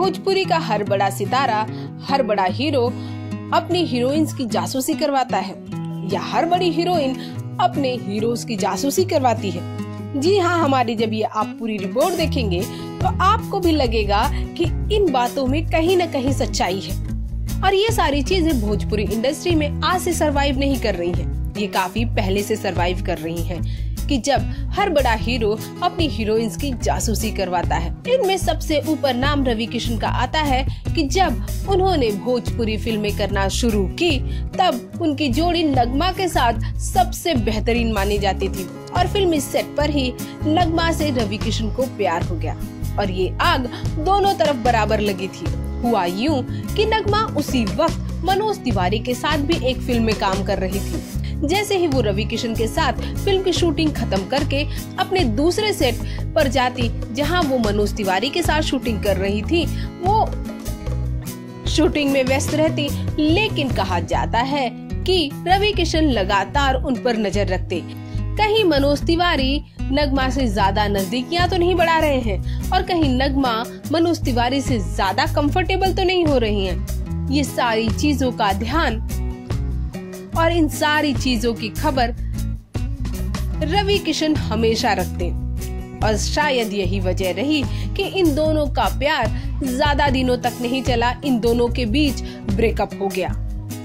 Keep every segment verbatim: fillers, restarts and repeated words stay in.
भोजपुरी का हर बड़ा सितारा, हर बड़ा हीरो अपनी हीरोइंस की जासूसी करवाता है या हर बड़ी हीरोइन अपने हीरोज की जासूसी करवाती है। जी हाँ, हमारी जब ये आप पूरी रिपोर्ट देखेंगे तो आपको भी लगेगा कि इन बातों में कहीं न कहीं सच्चाई है। और ये सारी चीजें भोजपुरी इंडस्ट्री में आज से सरवाइव नहीं कर रही हैं, ये काफी पहले से सरवाइव कर रही हैं कि जब हर बड़ा हीरो अपनी हीरोइंस की जासूसी करवाता है। इनमें सबसे ऊपर नाम रवि किशन का आता है कि जब उन्होंने भोजपुरी फिल्में करना शुरू की तब उनकी जोड़ी नगमा के साथ सबसे बेहतरीन मानी जाती थी और फिल्मी सेट पर ही नगमा से रवि किशन को प्यार हो गया और ये आग दोनों तरफ बराबर लगी थी। हुआ यूं कि नगमा उसी वक्त मनोज तिवारी के साथ भी एक फिल्म में काम कर रही थी। जैसे ही वो रवि किशन के साथ फिल्म की शूटिंग खत्म करके अपने दूसरे सेट पर जाती जहां वो मनोज तिवारी के साथ शूटिंग कर रही थी, वो शूटिंग में व्यस्त रहती। लेकिन कहा जाता है कि रवि किशन लगातार उन पर नजर रखते, कहीं मनोज तिवारी नगमा से ज्यादा नजदीकियां तो नहीं बढ़ा रहे हैं और कहीं नगमा मनोज तिवारी से ज्यादा कंफर्टेबल तो नहीं हो रही हैं। ये सारी चीजों का ध्यान और इन सारी चीजों की खबर रवि किशन हमेशा रखते और शायद यही वजह रही कि इन दोनों का प्यार ज्यादा दिनों तक नहीं चला, इन दोनों के बीच ब्रेकअप हो गया।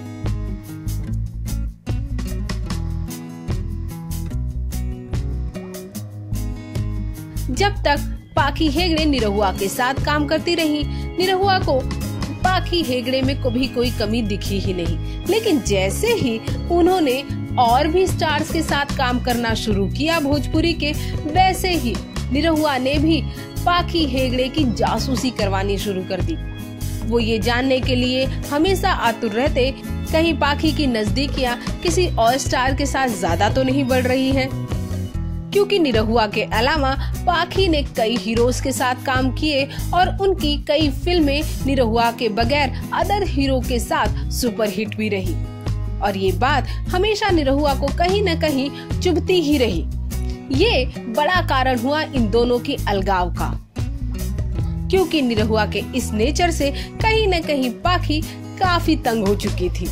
जब तक पाखी हेगड़े निरहुआ के साथ काम करती रही, निरहुआ को पाखी हेगड़े में कभी कोई कमी दिखी ही नहीं। लेकिन जैसे ही उन्होंने और भी स्टार्स के साथ काम करना शुरू किया भोजपुरी के, वैसे ही निरहुआ ने भी पाखी हेगड़े की जासूसी करवानी शुरू कर दी। वो ये जानने के लिए हमेशा आतुर रहते कहीं पाखी की नजदीकियां किसी और स्टार के साथ ज्यादा तो नहीं बढ़ रही है, क्योंकि निरहुआ के अलावा पाखी ने कई हीरोज के साथ काम किए और उनकी कई फिल्में निरहुआ के बगैर अदर हीरो के साथ सुपरहिट भी रही और ये बात हमेशा निरहुआ को कहीं न कहीं चुभती ही रही। ये बड़ा कारण हुआ इन दोनों की अलगाव का, क्योंकि निरहुआ के इस नेचर से कहीं न कहीं पाखी काफी तंग हो चुकी थी।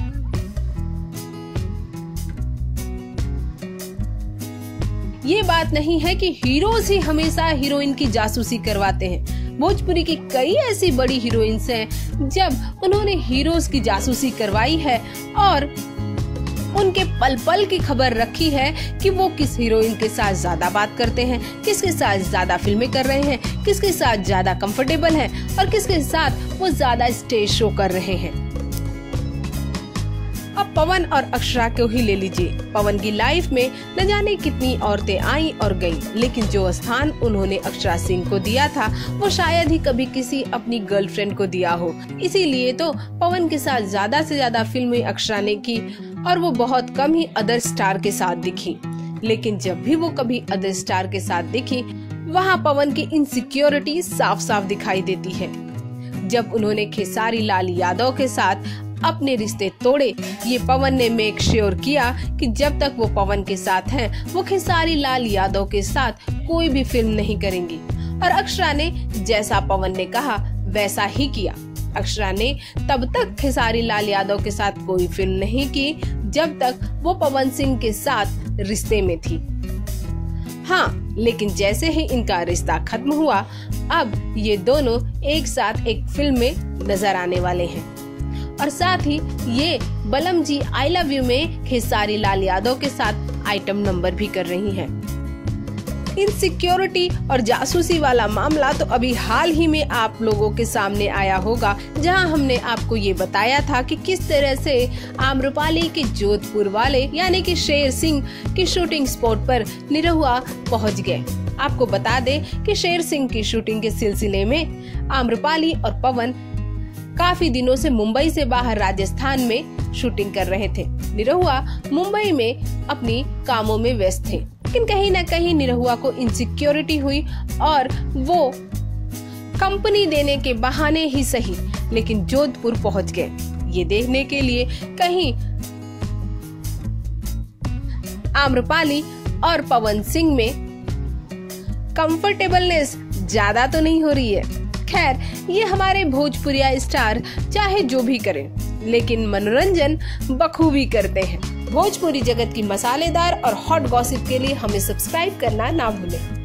ये बात नहीं है कि हीरोज ही हमेशा हीरोइन की जासूसी करवाते हैं। भोजपुरी की कई ऐसी बड़ी हीरोइंस हैं जब उन्होंने हीरोज की जासूसी करवाई है और उनके पल पल की खबर रखी है कि वो किस हीरोइन के साथ ज्यादा बात करते हैं, किसके साथ ज्यादा फिल्में कर रहे हैं, किसके साथ ज्यादा कंफर्टेबल हैं और किसके साथ वो ज्यादा स्टेज शो कर रहे हैं। अब पवन और अक्षरा को ही ले लीजिए। पवन की लाइफ में न जाने कितनी औरतें आई और गई, लेकिन जो स्थान उन्होंने अक्षरा सिंह को दिया था वो शायद ही कभी किसी अपनी गर्लफ्रेंड को दिया हो। इसीलिए तो पवन के साथ ज्यादा से ज्यादा फिल्में अक्षरा ने की और वो बहुत कम ही अदर स्टार के साथ दिखी। लेकिन जब भी वो कभी अदर स्टार के साथ दिखी, वहाँ पवन की इनसिक्योरिटी साफ साफ दिखाई देती है। जब उन्होंने खेसारी लाल यादव के साथ अपने रिश्ते तोड़े, ये पवन ने मेक श्योर किया कि जब तक वो पवन के साथ हैं, वो खेसारी लाल यादव के साथ कोई भी फिल्म नहीं करेंगी। और अक्षरा ने जैसा पवन ने कहा वैसा ही किया। अक्षरा ने तब तक खेसारी लाल यादव के साथ कोई फिल्म नहीं की जब तक वो पवन सिंह के साथ रिश्ते में थी। हाँ, लेकिन जैसे ही इनका रिश्ता खत्म हुआ, अब ये दोनों एक साथ एक फिल्म में नजर आने वाले हैं और साथ ही ये बलम जी आई लव यू में खेसारी लाल यादव के साथ आइटम नंबर भी कर रही हैं। इनसिक्योरिटी और जासूसी वाला मामला तो अभी हाल ही में आप लोगों के सामने आया होगा, जहां हमने आपको ये बताया था कि किस तरह से आम्रपाली के जोधपुर वाले यानी कि शेर सिंह की शूटिंग स्पॉट पर निरहुआ पहुंच गए। आपको बता दें कि शेर सिंह की शूटिंग के सिलसिले में आम्रपाली और पवन काफी दिनों से मुंबई से बाहर राजस्थान में शूटिंग कर रहे थे। निरहुआ मुंबई में अपनी कामों में व्यस्त थे, लेकिन कहीं न कहीं निरहुआ को इनसिक्योरिटी हुई और वो कंपनी देने के बहाने ही सही लेकिन जोधपुर पहुंच गए, ये देखने के लिए कहीं आम्रपाली और पवन सिंह में कंफर्टेबलनेस ज्यादा तो नहीं हो रही है। खैर, ये हमारे भोजपुरिया स्टार चाहे जो भी करें, लेकिन मनोरंजन बखूबी करते हैं। भोजपुरी जगत की मसालेदार और हॉट गॉसिप के लिए हमें सब्सक्राइब करना ना भूलें।